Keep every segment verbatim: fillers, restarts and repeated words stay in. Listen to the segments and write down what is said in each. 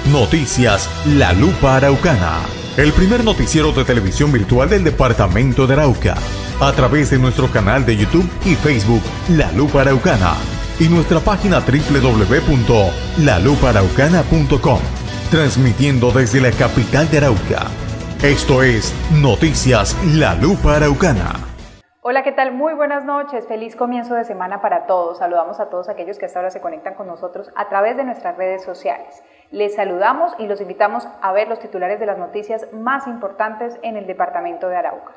Noticias La Lupa Araucana, el primer noticiero de televisión virtual del departamento de Arauca, a través de nuestro canal de YouTube y Facebook La Lupa Araucana y nuestra página doble u doble u doble u punto la lupa araucana punto com, transmitiendo desde la capital de Arauca. Esto es Noticias La Lupa Araucana. Hola, ¿qué tal? Muy buenas noches, feliz comienzo de semana para todos. Saludamos a todos aquellos que hasta ahora se conectan con nosotros a través de nuestras redes sociales. Les saludamos y los invitamos a ver los titulares de las noticias más importantes en el departamento de Arauca.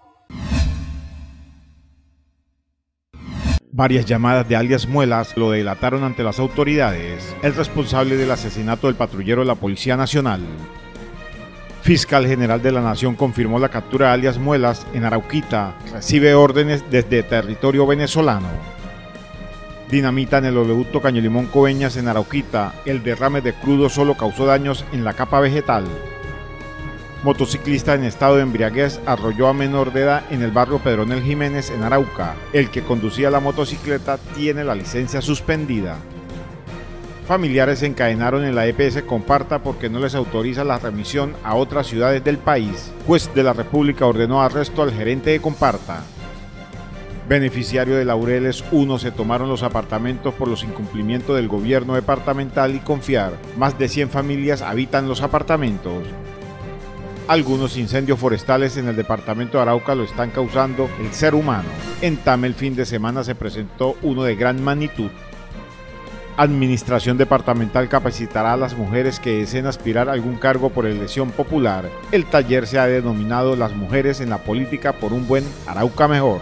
Varias llamadas de alias Muelas lo delataron ante las autoridades. El responsable del asesinato del patrullero de la Policía Nacional. Fiscal General de la Nación confirmó la captura de alias Muelas en Arauquita. Recibe órdenes desde territorio venezolano. Dinamita en el oleoducto Caño-Limón Coveñas en Arauquita. El derrame de crudo solo causó daños en la capa vegetal. Motociclista en estado de embriaguez arrolló a menor de edad en el barrio Pedronel Jiménez en Arauca. El que conducía la motocicleta tiene la licencia suspendida. Familiares se encadenaron en la E P S Comparta porque no les autoriza la remisión a otras ciudades del país. Juez de la República ordenó arresto al gerente de Comparta. Beneficiario de Laureles uno se tomaron los apartamentos por los incumplimientos del gobierno departamental y Confiar. Más de cien familias habitan los apartamentos. Algunos incendios forestales en el departamento de Arauca lo están causando el ser humano. En Tame el fin de semana se presentó uno de gran magnitud. Administración departamental capacitará a las mujeres que deseen aspirar a algún cargo por elección popular. El taller se ha denominado Las mujeres en la política por un buen Arauca mejor.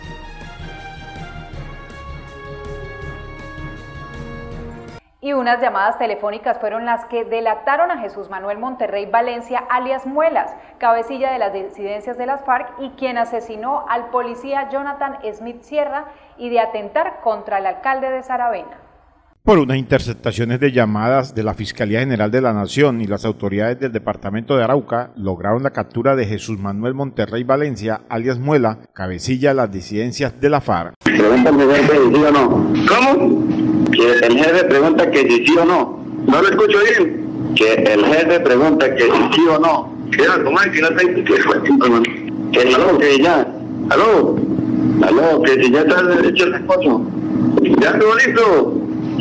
Y unas llamadas telefónicas fueron las que delataron a Jesús Manuel Monterrey Valencia, alias Muelas, cabecilla de las disidencias de las FARC y quien asesinó al policía Jonathan Smith Sierra y de atentar contra el alcalde de Saravena. Por unas interceptaciones de llamadas de la Fiscalía General de la Nación y las autoridades del departamento de Arauca, lograron la captura de Jesús Manuel Monterrey Valencia, alias Muela, cabecilla de las disidencias de la FARC. Pregunta el jefe que sí o no. ¿Cómo? Que el jefe pregunta que si sí o no. ¿No lo escucho bien? Que el jefe pregunta que si sí o no. ¿Qué? ¿Cómo es que no te que aló, que ya. Aló. Aló, que si ya está hecho el esposo. ¿Ya estuvo listo? ¿Sí?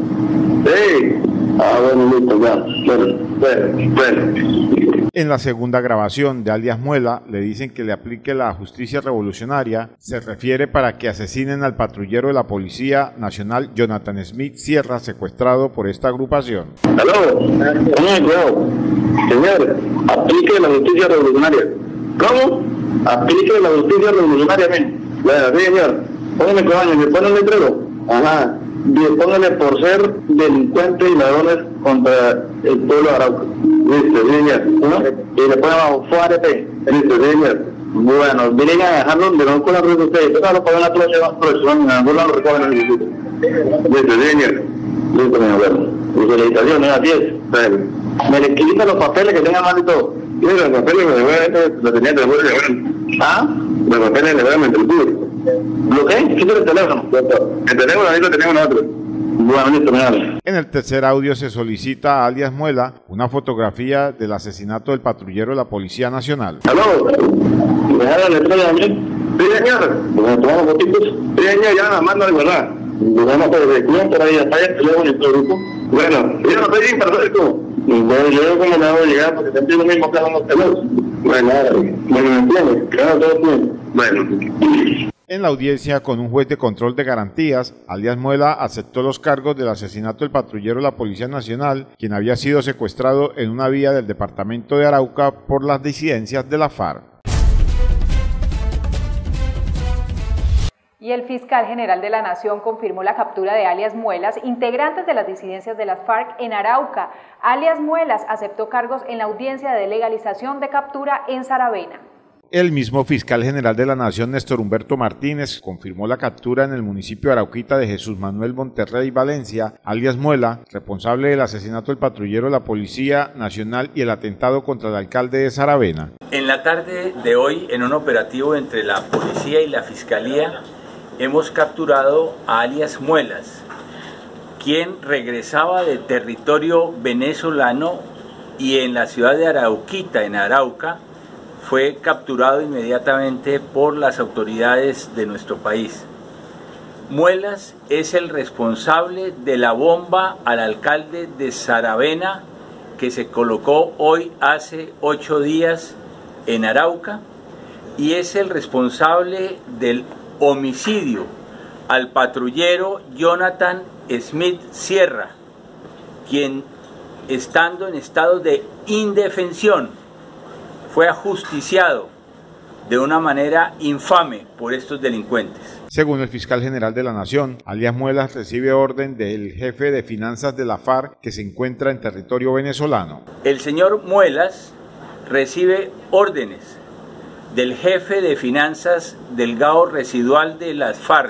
Sí. Ah, bueno, listo, ya. Bueno, bueno, bueno. En la segunda grabación de alias Muela le dicen que le aplique la justicia revolucionaria. Se refiere para que asesinen al patrullero de la Policía Nacional Jonathan Smith Sierra, secuestrado por esta agrupación. Aló, cuidado. Señor, aplique la justicia revolucionaria. ¿Cómo? Aplique la justicia revolucionaria, men. Bueno, sí, señor. Póngame cobaño, ¿me pone un letrero? Ajá. Bien, póngale por ser delincuentes y ladrones contra el pueblo de Arauca. Listo, señor. ¿No? Y le ponen abajo, F O A R P. Listo, señor. Bueno, vienen a dejarlo donde no con la red de ustedes. Yo lo pagan a todos los profesores, en algún lado lo recogen en el instituto. Listo, señor. Listo, mi abuelo. Mi felicitación, es a diez. Me le quitan los papeles que tengan mal y todo. Y los papeles me devuelven, los tenían de devuelven. ¿Ah? Los papeles le devuelven entre el público. ¿Lo qué? Quítale el teléfono. El teléfono ahí lo tenemos nosotros. Bueno, listo, me En el tercer audio se solicita a alias Muela una fotografía del asesinato del patrullero de la Policía Nacional. ¿Aló? ¿Me dejaron la estrella a mí? Sí, señor. ¿Me tomamos fotitos? Sí, señor, ya nada más no de verdad. Nos vamos por el cliente, por ahí está el teléfono y todo el grupo. Bueno, yo no estoy bien perfecto. Bueno, yo como me hago llegar porque siempre lo mismo que hagamos telos. Bueno, bueno, ¿me entiendes? Claro, todo bien. Bueno. En la audiencia con un juez de control de garantías, alias Muela aceptó los cargos del asesinato del patrullero de la Policía Nacional, quien había sido secuestrado en una vía del departamento de Arauca por las disidencias de la FARC. Y el fiscal general de la Nación confirmó la captura de alias Muelas, integrantes de las disidencias de las FARC en Arauca. Alias Muelas aceptó cargos en la audiencia de legalización de captura en Saravena. El mismo fiscal general de la Nación, Néstor Humberto Martínez, confirmó la captura en el municipio de Arauquita de Jesús Manuel Monterrey Valencia, alias Muela, responsable del asesinato del patrullero de la Policía Nacional y el atentado contra el alcalde de Saravena. En la tarde de hoy, en un operativo entre la policía y la fiscalía, hemos capturado a alias Muelas, quien regresaba de territorio venezolano y en la ciudad de Arauquita, en Arauca, fue capturado inmediatamente por las autoridades de nuestro país. Muelas es el responsable de la bomba al alcalde de Saravena que se colocó hoy hace ocho días en Arauca y es el responsable del homicidio al patrullero Jonathan Smith Sierra, quien estando en estado de indefensión fue ajusticiado de una manera infame por estos delincuentes. Según el fiscal general de la Nación, alias Muelas recibe orden del jefe de finanzas de la FARC que se encuentra en territorio venezolano. El señor Muelas recibe órdenes del jefe de finanzas del G A O residual de las FARC,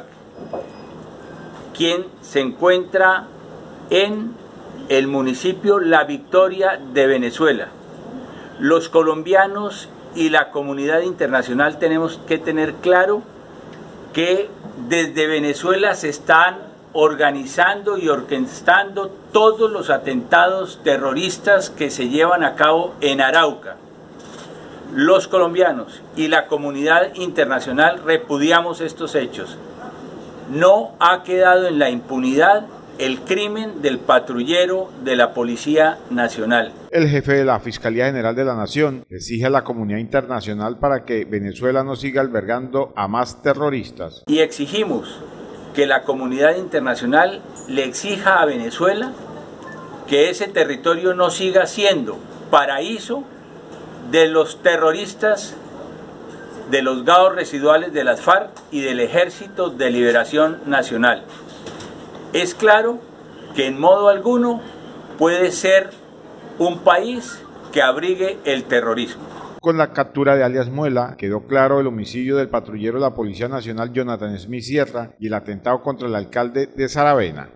quien se encuentra en el municipio La Victoria de Venezuela. Los colombianos y la comunidad internacional tenemos que tener claro que desde Venezuela se están organizando y orquestando todos los atentados terroristas que se llevan a cabo en Arauca. Los colombianos y la comunidad internacional repudiamos estos hechos. No ha quedado en la impunidad el crimen del patrullero de la Policía Nacional. El jefe de la Fiscalía General de la Nación exige a la comunidad internacional para que Venezuela no siga albergando a más terroristas. Y exigimos que la comunidad internacional le exija a Venezuela que ese territorio no siga siendo paraíso de los terroristas, de los G A O residuales de las FARC y del Ejército de Liberación Nacional. Es claro que en modo alguno puede ser un país que abrigue el terrorismo. Con la captura de alias Muela quedó claro el homicidio del patrullero de la Policía Nacional Jonathan Smith Sierra y el atentado contra el alcalde de Saravena.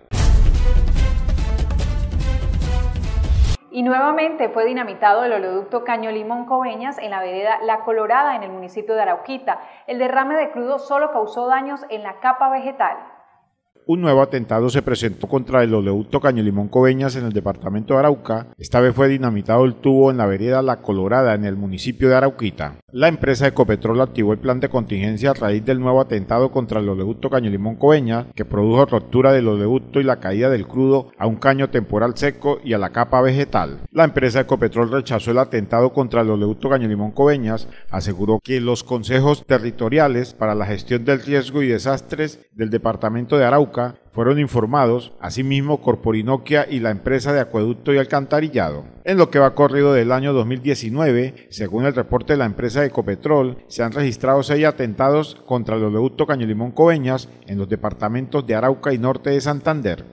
Y nuevamente fue dinamitado el oleoducto Caño Limón Coveñas en la vereda La Colorada en el municipio de Arauquita. El derrame de crudo solo causó daños en la capa vegetal. Un nuevo atentado se presentó contra el oleoducto Caño Limón Coveñas en el departamento de Arauca. Esta vez fue dinamitado el tubo en la vereda La Colorada en el municipio de Arauquita. La empresa Ecopetrol activó el plan de contingencia a raíz del nuevo atentado contra el oleoducto Caño Limón Coveñas, que produjo ruptura del oleoducto y la caída del crudo a un caño temporal seco y a la capa vegetal. La empresa Ecopetrol rechazó el atentado contra el oleoducto Caño Limón Coveñas, aseguró que los consejos territoriales para la gestión del riesgo y desastres del departamento de Arauca fueron informados, asimismo Corporinoquia y la empresa de acueducto y alcantarillado. En lo que va corrido del año dos mil diecinueve, según el reporte de la empresa Ecopetrol, se han registrado seis atentados contra el oleoducto Caño Limón Coveñas en los departamentos de Arauca y norte de Santander.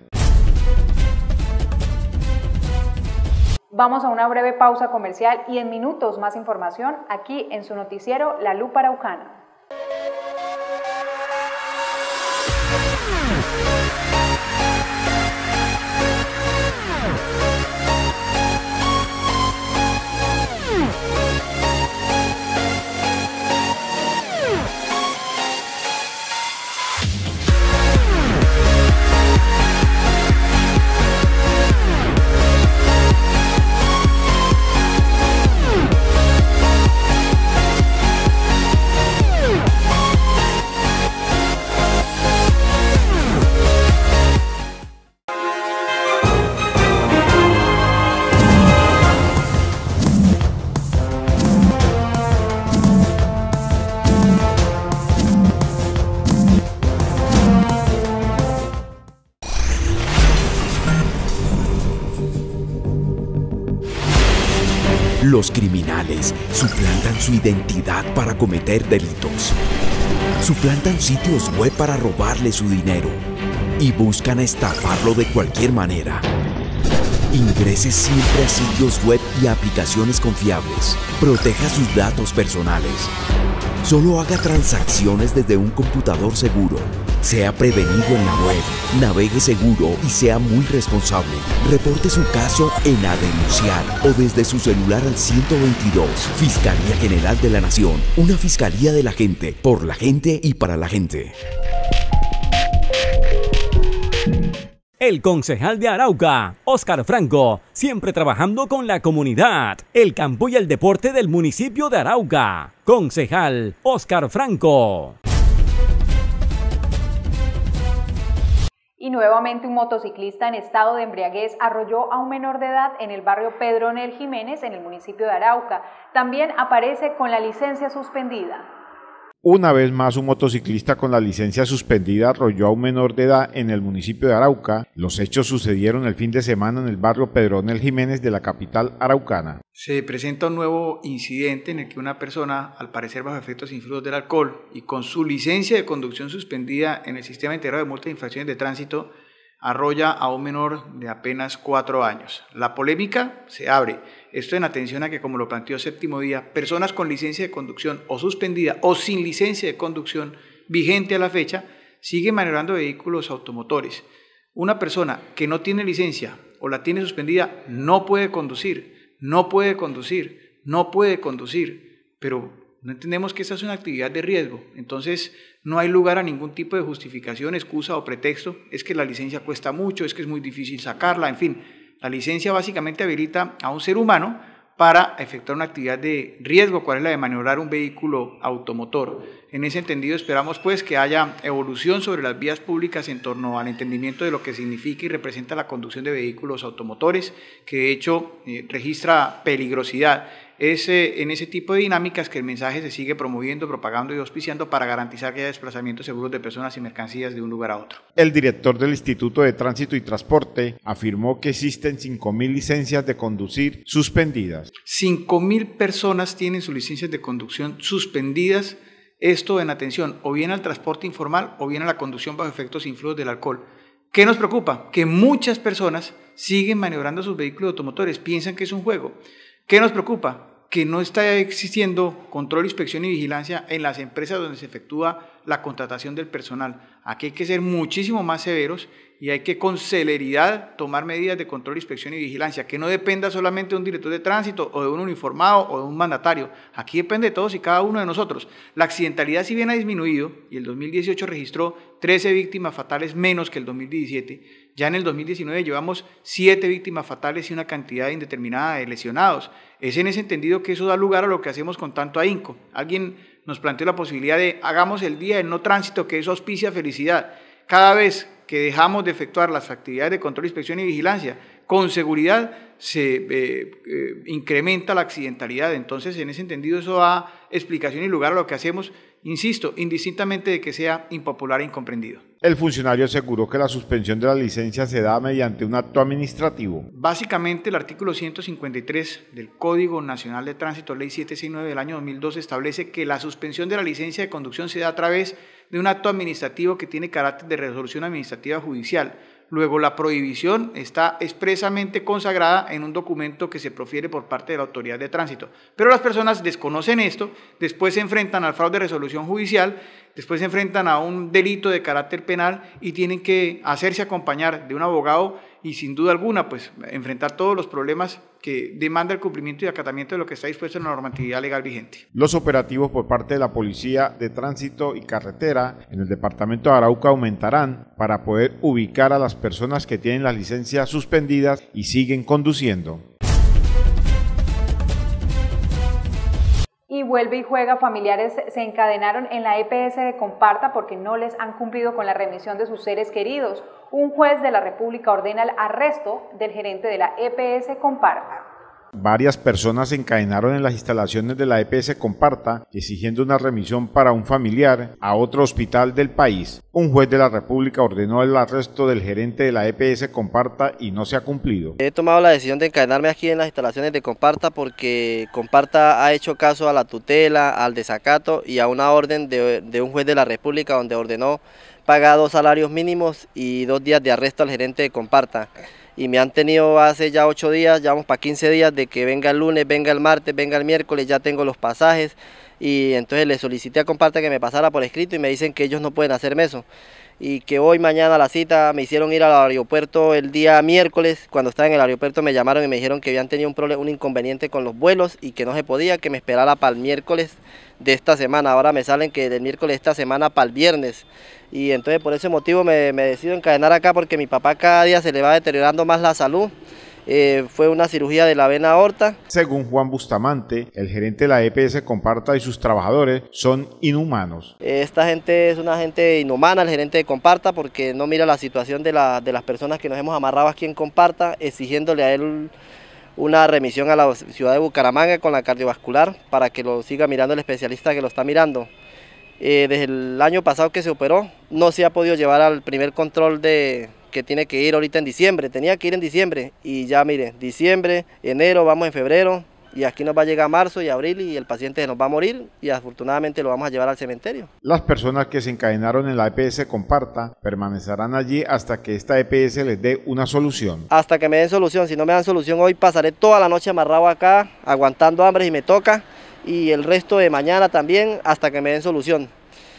Vamos a una breve pausa comercial y en minutos más información aquí en su noticiero La Lupa Araucana. Los criminales suplantan su identidad para cometer delitos. Suplantan sitios web para robarle su dinero y buscan estafarlo de cualquier manera. Ingrese siempre a sitios web y aplicaciones confiables. Proteja sus datos personales. Solo haga transacciones desde un computador seguro. Sea prevenido en la web, navegue seguro y sea muy responsable. Reporte su caso en A Denunciar o desde su celular al ciento veintidós. Fiscalía General de la Nación, una fiscalía de la gente, por la gente y para la gente. El concejal de Arauca, Óscar Franco, siempre trabajando con la comunidad, el campo y el deporte del municipio de Arauca. Concejal Óscar Franco. Y nuevamente un motociclista en estado de embriaguez arrolló a un menor de edad en el barrio Pedronel Jiménez, en el municipio de Arauca. También aparece con la licencia suspendida. Una vez más, un motociclista con la licencia suspendida arrolló a un menor de edad en el municipio de Arauca. Los hechos sucedieron el fin de semana en el barrio Pedronel Jiménez de la capital araucana. Se presenta un nuevo incidente en el que una persona, al parecer bajo efectos influidos del alcohol y con su licencia de conducción suspendida en el sistema integrado de multas e infracciones de tránsito, arrolla a un menor de apenas cuatro años. La polémica se abre. Esto en atención a que, como lo planteó Séptimo Día, personas con licencia de conducción o suspendida o sin licencia de conducción vigente a la fecha siguen maniobrando vehículos automotores. Una persona que no tiene licencia o la tiene suspendida no puede conducir, no puede conducir, no puede conducir, pero no entendemos que esta es una actividad de riesgo. Entonces no hay lugar a ningún tipo de justificación, excusa o pretexto. Es que la licencia cuesta mucho, es que es muy difícil sacarla, en fin. La licencia básicamente habilita a un ser humano para efectuar una actividad de riesgo, cual es la de maniobrar un vehículo automotor. En ese entendido esperamos pues que haya evolución sobre las vías públicas en torno al entendimiento de lo que significa y representa la conducción de vehículos automotores, que de hecho eh, registra peligrosidad. Es eh, en ese tipo de dinámicas que el mensaje se sigue promoviendo, propagando y auspiciando para garantizar que haya desplazamientos seguros de personas y mercancías de un lugar a otro. El director del Instituto de Tránsito y Transporte afirmó que existen cinco mil licencias de conducir suspendidas. cinco mil personas tienen sus licencias de conducción suspendidas, esto en atención o bien al transporte informal o bien a la conducción bajo efectos influidos del alcohol. ¿Qué nos preocupa? Que muchas personas siguen maniobrando sus vehículos automotores, piensan que es un juego. ¿Qué nos preocupa? Que no está existiendo control, inspección y vigilancia en las empresas donde se efectúa la contratación del personal. Aquí hay que ser muchísimo más severos y hay que con celeridad tomar medidas de control, inspección y vigilancia, que no dependa solamente de un director de tránsito o de un uniformado o de un mandatario. Aquí depende de todos y cada uno de nosotros. La accidentalidad, si bien ha disminuido y el dos mil dieciocho registró trece víctimas fatales menos que el dos mil diecisiete, ya en el dos mil diecinueve llevamos siete víctimas fatales y una cantidad indeterminada de lesionados. Es en ese entendido que eso da lugar a lo que hacemos con tanto ahínco. Alguien nos planteó la posibilidad de hagamos el día del no tránsito, que eso auspicia felicidad. Cada vez que dejamos de efectuar las actividades de control, inspección y vigilancia, con seguridad se eh, eh, incrementa la accidentalidad. Entonces, en ese entendido, eso da explicación y lugar a lo que hacemos, insisto, indistintamente de que sea impopular e incomprendido. El funcionario aseguró que la suspensión de la licencia se da mediante un acto administrativo. Básicamente, el artículo ciento cincuenta y tres del Código Nacional de Tránsito, Ley setecientos sesenta y nueve del año dos mil dos, establece que la suspensión de la licencia de conducción se da a través de un acto administrativo que tiene carácter de resolución administrativa judicial. Luego, la prohibición está expresamente consagrada en un documento que se profiere por parte de la autoridad de tránsito. Pero las personas desconocen esto, después se enfrentan al fraude de resolución judicial, después se enfrentan a un delito de carácter penal y tienen que hacerse acompañar de un abogado y sin duda alguna pues enfrentar todos los problemas que demanda el cumplimiento y acatamiento de lo que está dispuesto en la normatividad legal vigente. Los operativos por parte de la Policía de Tránsito y Carretera en el departamento de Arauca aumentarán para poder ubicar a las personas que tienen las licencias suspendidas y siguen conduciendo. Y vuelve y juega, familiares se encadenaron en la E P S de Comparta porque no les han cumplido con la remisión de sus seres queridos. Un juez de la República ordena el arresto del gerente de la E P S Comparta. Varias personas se encadenaron en las instalaciones de la E P S Comparta exigiendo una remisión para un familiar a otro hospital del país. Un juez de la República ordenó el arresto del gerente de la E P S Comparta y no se ha cumplido. He tomado la decisión de encadenarme aquí en las instalaciones de Comparta porque Comparta ha hecho caso a la tutela, al desacato y a una orden de, de un juez de la República donde ordenó pagar dos salarios mínimos y dos días de arresto al gerente de Comparta. Y me han tenido hace ya ocho días, ya vamos para quince días de que venga el lunes, venga el martes, venga el miércoles, ya tengo los pasajes y entonces le solicité a Comparta que me pasara por escrito y me dicen que ellos no pueden hacerme eso, y que hoy, mañana la cita, me hicieron ir al aeropuerto el día miércoles. Cuando estaba en el aeropuerto me llamaron y me dijeron que habían tenido un, problema, un inconveniente con los vuelos y que no se podía, que me esperara para el miércoles de esta semana. Ahora me salen que del miércoles de esta semana para el viernes. Y entonces por ese motivo me, me decido encadenar acá, porque mi papá cada día se le va deteriorando más la salud. Eh, fue una cirugía de la vena aorta. Según Juan Bustamante, el gerente de la E P S Comparta y sus trabajadores son inhumanos. Esta gente es una gente inhumana, el gerente de Comparta, porque no mira la situación de, la, de las personas que nos hemos amarrado aquí en Comparta, exigiéndole a él una remisión a la ciudad de Bucaramanga con la cardiovascular para que lo siga mirando el especialista que lo está mirando. Eh, desde el año pasado que se operó, no se ha podido llevar al primer control de... que tiene que ir ahorita en diciembre, tenía que ir en diciembre y ya mire, diciembre, enero, vamos en febrero y aquí nos va a llegar marzo y abril y el paciente nos va a morir y afortunadamente lo vamos a llevar al cementerio. Las personas que se encadenaron en la E P S Comparta permanecerán allí hasta que esta E P S les dé una solución. Hasta que me den solución, si no me dan solución hoy pasaré toda la noche amarrado acá, aguantando hambre si me toca y el resto de mañana también hasta que me den solución.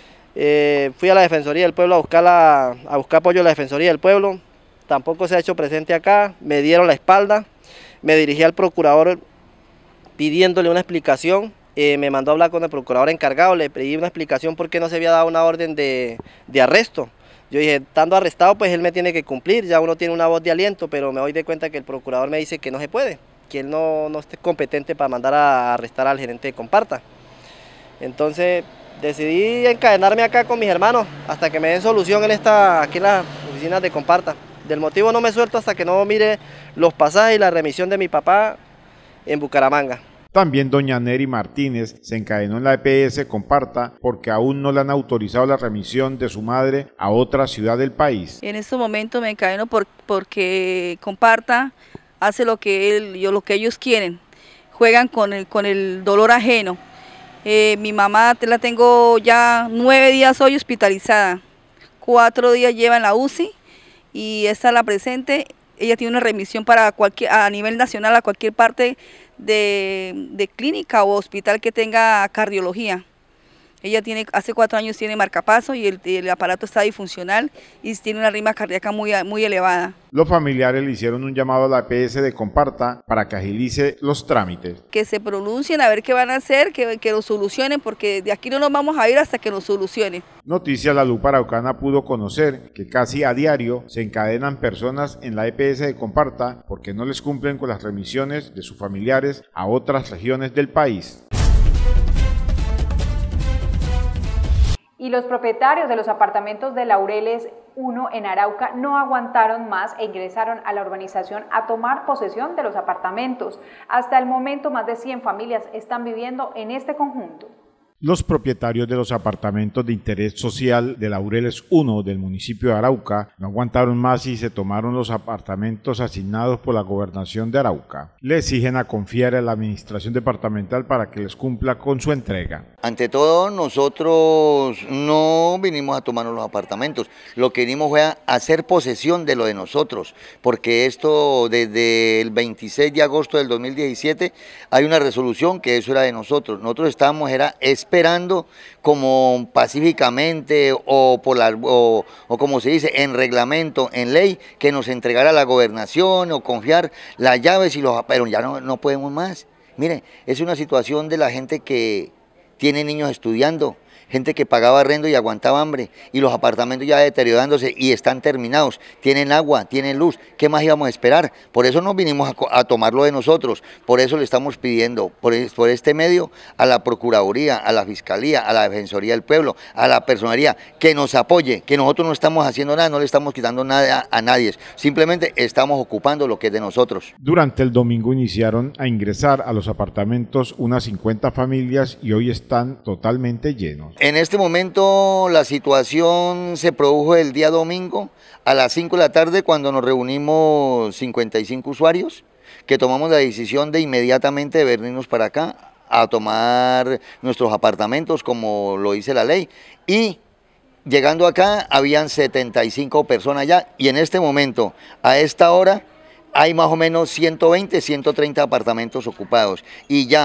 Eh, fui a la Defensoría del Pueblo a buscar, la, a buscar apoyo a la Defensoría del Pueblo, tampoco se ha hecho presente acá, me dieron la espalda, me dirigí al procurador pidiéndole una explicación, eh, me mandó a hablar con el procurador encargado, le pedí una explicación por qué no se había dado una orden de, de arresto. Yo dije, estando arrestado pues él me tiene que cumplir, ya uno tiene una voz de aliento, pero me doy de cuenta que el procurador me dice que no se puede, que él no, no esté competente para mandar a arrestar al gerente de Comparta. Entonces decidí encadenarme acá con mis hermanos hasta que me den solución en esta, aquí en las oficinas de Comparta. Del motivo no me suelto hasta que no mire los pasajes y la remisión de mi papá en Bucaramanga. También doña Neri Martínez se encadenó en la E P S Comparta porque aún no le han autorizado la remisión de su madre a otra ciudad del país. En este momento me encadeno por, porque Comparta hace lo que, él, yo, lo que ellos quieren, juegan con el, con el dolor ajeno. Eh, mi mamá la tengo ya nueve días hoy hospitalizada, cuatro días lleva en la U C I y esta es la presente. Ella tiene una remisión para cualquier, a nivel nacional a cualquier parte de, de clínica o hospital que tenga cardiología. Ella tiene, hace cuatro años tiene marcapaso y el, el aparato está disfuncional y tiene una ritmo cardíaca muy, muy elevada. Los familiares le hicieron un llamado a la E P S de Comparta para que agilice los trámites. Que se pronuncien a ver qué van a hacer, que, que lo solucionen, porque de aquí no nos vamos a ir hasta que lo solucionen. Noticias La Lupa Araucana pudo conocer que casi a diario se encadenan personas en la E P S de Comparta porque no les cumplen con las remisiones de sus familiares a otras regiones del país. Y los propietarios de los apartamentos de Laureles uno en Arauca no aguantaron más e ingresaron a la urbanización a tomar posesión de los apartamentos. Hasta el momento más de cien familias están viviendo en este conjunto. Los propietarios de los apartamentos de interés social de Laureles uno del municipio de Arauca no aguantaron más y se tomaron los apartamentos asignados por la gobernación de Arauca. Le exigen a Confiar a la administración departamental para que les cumpla con su entrega. Ante todo, nosotros no vinimos a tomarnos los apartamentos, lo que vinimos fue a hacer posesión de lo de nosotros, porque esto desde el veintiséis de agosto del dos mil diecisiete hay una resolución que eso era de nosotros. Nosotros estábamos era esperando como pacíficamente o, por la, o, o como se dice en reglamento, en ley, que nos entregara la gobernación o Confiar las llaves y los, pero ya no, no podemos más. Miren, es una situación de la gente que tiene niños estudiando, gente que pagaba arrendo y aguantaba hambre, y los apartamentos ya deteriorándose y están terminados, tienen agua, tienen luz, ¿qué más íbamos a esperar? Por eso nos vinimos a, a tomarlo de nosotros, por eso le estamos pidiendo, por, por este medio, a la Procuraduría, a la Fiscalía, a la Defensoría del Pueblo, a la Personería, que nos apoye, que nosotros no estamos haciendo nada, no le estamos quitando nada a, a nadie, simplemente estamos ocupando lo que es de nosotros. Durante el domingo iniciaron a ingresar a los apartamentos unas cincuenta familias y hoy están totalmente llenos. En este momento la situación se produjo el día domingo a las cinco de la tarde cuando nos reunimos cincuenta y cinco usuarios que tomamos la decisión de inmediatamente de venirnos para acá a tomar nuestros apartamentos como lo dice la ley, y llegando acá habían setenta y cinco personas ya y en este momento a esta hora hay más o menos ciento veinte, ciento treinta apartamentos ocupados y ya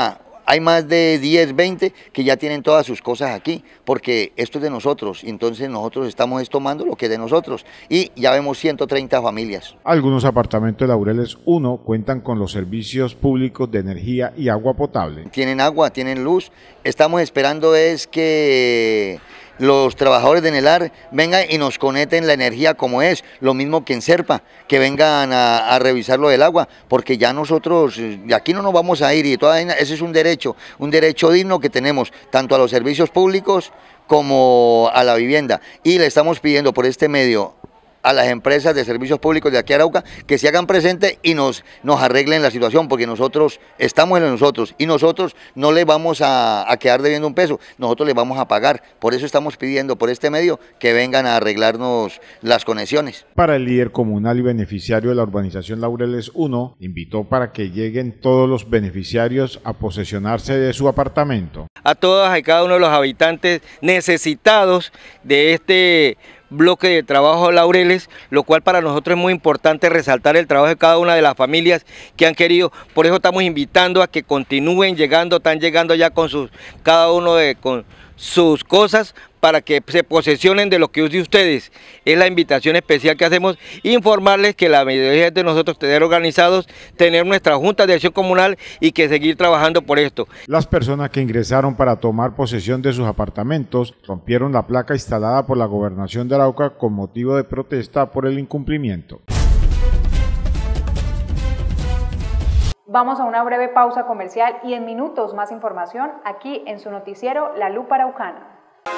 hay más de diez, veinte que ya tienen todas sus cosas aquí, porque esto es de nosotros, y entonces nosotros estamos tomando lo que es de nosotros, y ya vemos ciento treinta familias. Algunos apartamentos de Laureles uno cuentan con los servicios públicos de energía y agua potable. Tienen agua, tienen luz, estamos esperando es que los trabajadores de Nelar vengan y nos conecten la energía como es, lo mismo que en Serpa, que vengan a, a revisar lo del agua, porque ya nosotros, de aquí no nos vamos a ir, y toda ese es un derecho, un derecho digno que tenemos, tanto a los servicios públicos como a la vivienda, y le estamos pidiendo por este medio a las empresas de servicios públicos de aquí a Arauca que se hagan presentes y nos, nos arreglen la situación, porque nosotros estamos en nosotros y nosotros no les vamos a, a quedar debiendo un peso, nosotros les vamos a pagar, por eso estamos pidiendo por este medio que vengan a arreglarnos las conexiones. Para el líder comunal y beneficiario de la urbanización Laureles uno, invitó para que lleguen todos los beneficiarios a posesionarse de su apartamento. A todas y cada uno de los habitantes necesitados de este bloque de trabajo Laureles, lo cual para nosotros es muy importante resaltar el trabajo de cada una de las familias que han querido, por eso estamos invitando a que continúen llegando, están llegando ya con sus, cada uno de, con sus cosas para que se posesionen de lo que es de ustedes. Es la invitación especial que hacemos, informarles que la mayoría de nosotros tener organizados, tener nuestra Junta de Acción Comunal y que seguir trabajando por esto. Las personas que ingresaron para tomar posesión de sus apartamentos rompieron la placa instalada por la Gobernación de Arauca con motivo de protesta por el incumplimiento. Vamos a una breve pausa comercial y en minutos más información aquí en su noticiero La Lupa Araucana.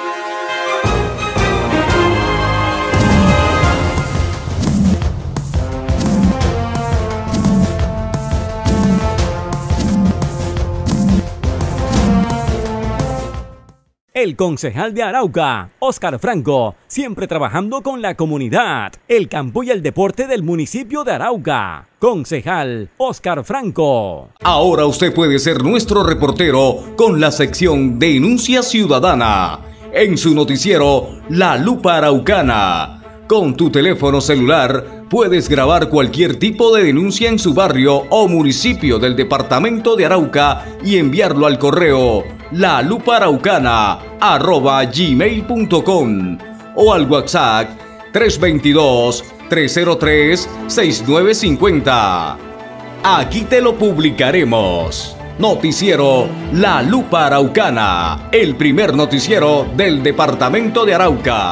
El concejal de Arauca, Óscar Franco, siempre trabajando con la comunidad, el campo y el deporte del municipio de Arauca. Concejal Óscar Franco. Ahora usted puede ser nuestro reportero con la sección Denuncia Ciudadana en su noticiero La Lupa Araucana. Con tu teléfono celular puedes grabar cualquier tipo de denuncia en su barrio o municipio del departamento de Arauca y enviarlo al correo lalupaaraucana arroba gmail punto com o al WhatsApp tres dos dos, tres cero tres, seis nueve cinco cero. Aquí te lo publicaremos. Noticiero La Lupa Araucana, el primer noticiero del departamento de Arauca.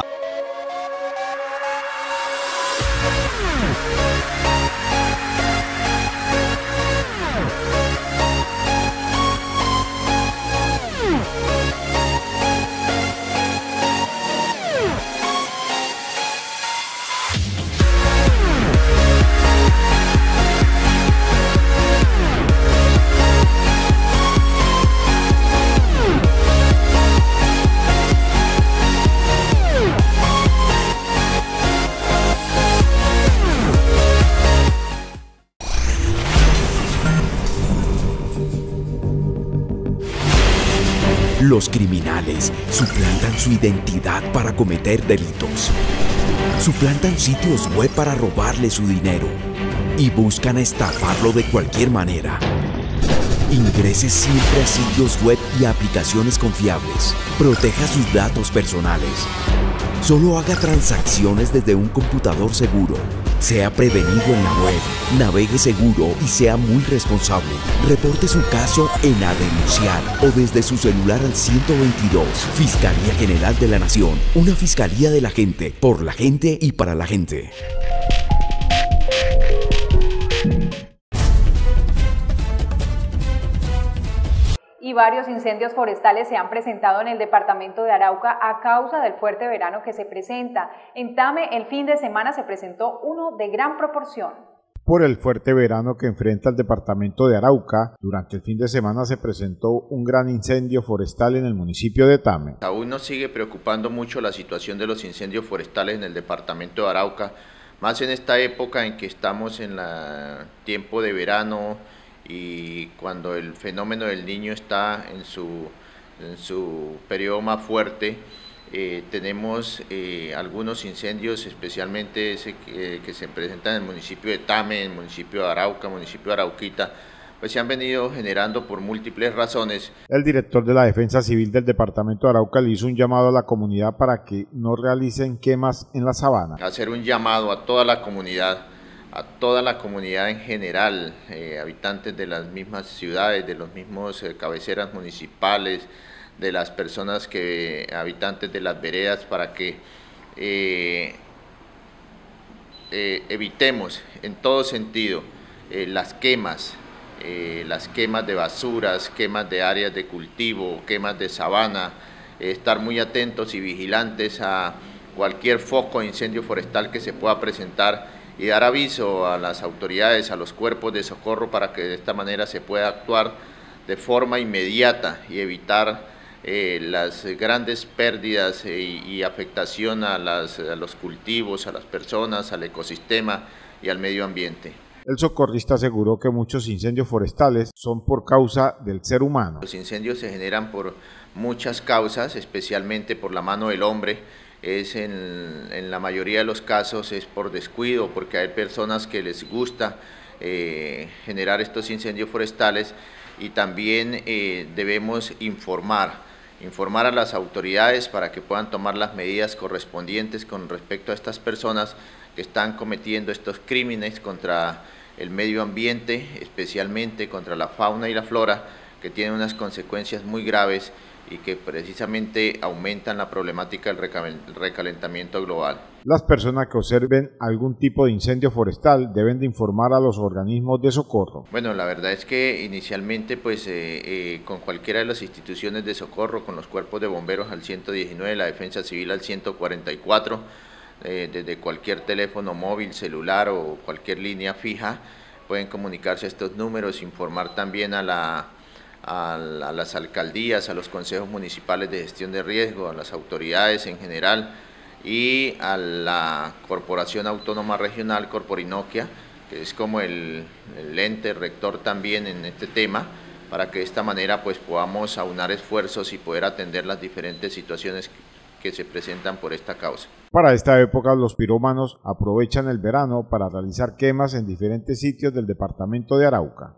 Los criminales suplantan su identidad para cometer delitos. Suplantan sitios web para robarle su dinero y buscan estafarlo de cualquier manera. Ingrese siempre a sitios web y aplicaciones confiables. Proteja sus datos personales. Solo haga transacciones desde un computador seguro. Sea prevenido en la web, navegue seguro y sea muy responsable. Reporte su caso en A Denunciar o desde su celular al ciento veintidós. Fiscalía General de la Nación, una fiscalía de la gente, por la gente y para la gente. Y varios incendios forestales se han presentado en el departamento de Arauca a causa del fuerte verano que se presenta. En Tame, el fin de semana se presentó uno de gran proporción. Por el fuerte verano que enfrenta el departamento de Arauca, durante el fin de semana se presentó un gran incendio forestal en el municipio de Tame. Aún nos sigue preocupando mucho la situación de los incendios forestales en el departamento de Arauca, más en esta época en que estamos en el tiempo de verano, y cuando el fenómeno del Niño está en su, en su periodo más fuerte. Eh, tenemos eh, algunos incendios, especialmente ese que, que se presentan en el municipio de Tame, en el municipio de Arauca, municipio de Arauquita, pues se han venido generando por múltiples razones. El director de la Defensa Civil del departamento de Arauca le hizo un llamado a la comunidad para que no realicen quemas en la sabana. Hacer un llamado a toda la comunidad, a toda la comunidad en general, eh, habitantes de las mismas ciudades, de los mismos eh, cabeceras municipales, de las personas que, habitantes de las veredas, para que eh, eh, evitemos en todo sentido eh, las quemas, eh, las quemas de basuras, quemas de áreas de cultivo, quemas de sabana, eh, estar muy atentos y vigilantes a cualquier foco de incendio forestal que se pueda presentar y dar aviso a las autoridades, a los cuerpos de socorro, para que de esta manera se pueda actuar de forma inmediata y evitar eh, las grandes pérdidas eh, y afectación a, las, a los cultivos, a las personas, al ecosistema y al medio ambiente. El socorrista aseguró que muchos incendios forestales son por causa del ser humano. Los incendios se generan por muchas causas, especialmente por la mano del hombre. Es en, en la mayoría de los casos es por descuido, porque hay personas que les gusta eh, generar estos incendios forestales, y también eh, debemos informar, informar a las autoridades para que puedan tomar las medidas correspondientes con respecto a estas personas que están cometiendo estos crímenes contra el medio ambiente, especialmente contra la fauna y la flora, que tienen unas consecuencias muy graves y que precisamente aumentan la problemática del recalentamiento global. Las personas que observen algún tipo de incendio forestal deben de informar a los organismos de socorro. Bueno, la verdad es que inicialmente pues eh, eh, con cualquiera de las instituciones de socorro, con los cuerpos de bomberos al ciento diecinueve, la Defensa Civil al ciento cuarenta y cuatro, eh, desde cualquier teléfono móvil, celular o cualquier línea fija, pueden comunicarse a estos números, informar también a la a las alcaldías, a los consejos municipales de gestión de riesgo, a las autoridades en general y a la Corporación Autónoma Regional, Corporinoquia, que es como el, el ente rector también en este tema, para que de esta manera pues podamos aunar esfuerzos y poder atender las diferentes situaciones que se presentan por esta causa. Para esta época los pirómanos aprovechan el verano para realizar quemas en diferentes sitios del departamento de Arauca.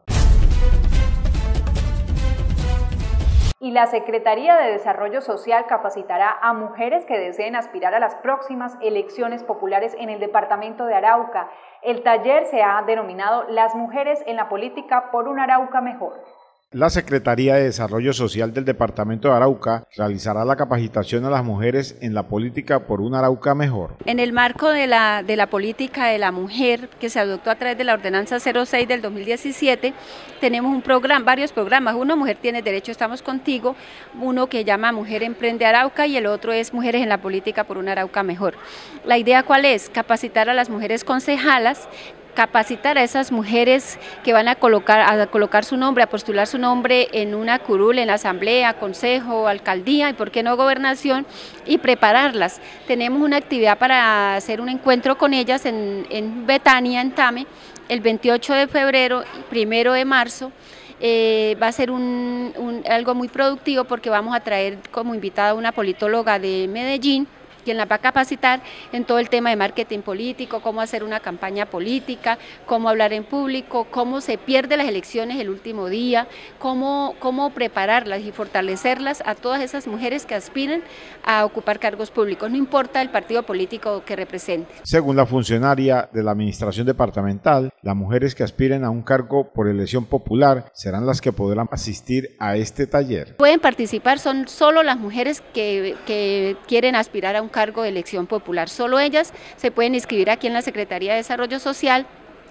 Y la Secretaría de Desarrollo Social capacitará a mujeres que deseen aspirar a las próximas elecciones populares en el departamento de Arauca. El taller se ha denominado Las Mujeres en la Política por un Arauca Mejor. La Secretaría de Desarrollo Social del departamento de Arauca realizará la capacitación a las mujeres en la política por un Arauca mejor. En el marco de la, de la política de la mujer que se adoptó a través de la ordenanza cero seis del dos mil diecisiete, tenemos un programa, varios programas. Uno, Mujer Tiene Derecho, Estamos Contigo, uno que llama Mujer Emprende Arauca y el otro es Mujeres en la Política por un Arauca Mejor. La idea ¿cuál es? Capacitar a las mujeres concejalas, capacitar a esas mujeres que van a colocar, a colocar su nombre, a postular su nombre en una curul, en la asamblea, consejo, alcaldía y por qué no gobernación, y prepararlas. Tenemos una actividad para hacer un encuentro con ellas en, en Betania, en Tame, el veintiocho de febrero, primero de marzo. Eh, va a ser un, un, algo muy productivo porque vamos a traer como invitada a una politóloga de Medellín, quien la va a capacitar en todo el tema de marketing político, cómo hacer una campaña política, cómo hablar en público, cómo se pierden las elecciones el último día, cómo, cómo prepararlas y fortalecerlas a todas esas mujeres que aspiren a ocupar cargos públicos, no importa el partido político que represente. Según la funcionaria de la administración departamental, las mujeres que aspiren a un cargo por elección popular serán las que podrán asistir a este taller. Pueden participar, son solo las mujeres que, que quieren aspirar a un cargo de elección popular. Solo ellas se pueden inscribir aquí en la Secretaría de Desarrollo Social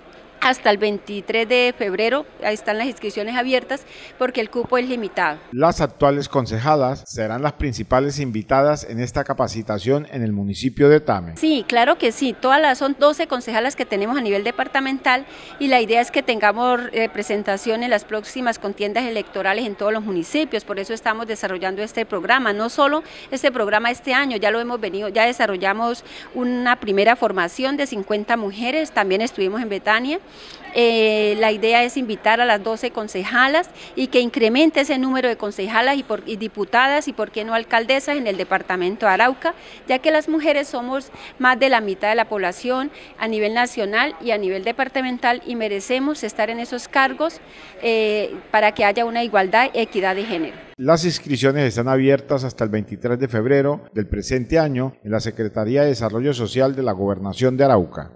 hasta el veintitrés de febrero, ahí están las inscripciones abiertas porque el cupo es limitado. Las actuales concejalas serán las principales invitadas en esta capacitación en el municipio de Tame. Sí, claro que sí, todas las son doce concejalas que tenemos a nivel departamental y la idea es que tengamos representación en las próximas contiendas electorales en todos los municipios, por eso estamos desarrollando este programa, no solo este programa este año, ya lo hemos venido, ya desarrollamos una primera formación de cincuenta mujeres, también estuvimos en Betania, Eh, la idea es invitar a las doce concejalas y que incremente ese número de concejalas y, por, y diputadas y por qué no alcaldesas en el departamento de Arauca, ya que las mujeres somos más de la mitad de la población a nivel nacional y a nivel departamental y merecemos estar en esos cargos eh, para que haya una igualdad y equidad de género. Las inscripciones están abiertas hasta el veintitrés de febrero del presente año en la Secretaría de Desarrollo Social de la Gobernación de Arauca.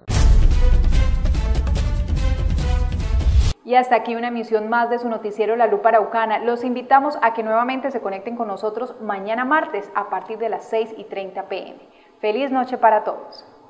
Y hasta aquí una emisión más de su noticiero La Lupa Araucana. Los invitamos a que nuevamente se conecten con nosotros mañana martes a partir de las seis y treinta p m Feliz noche para todos.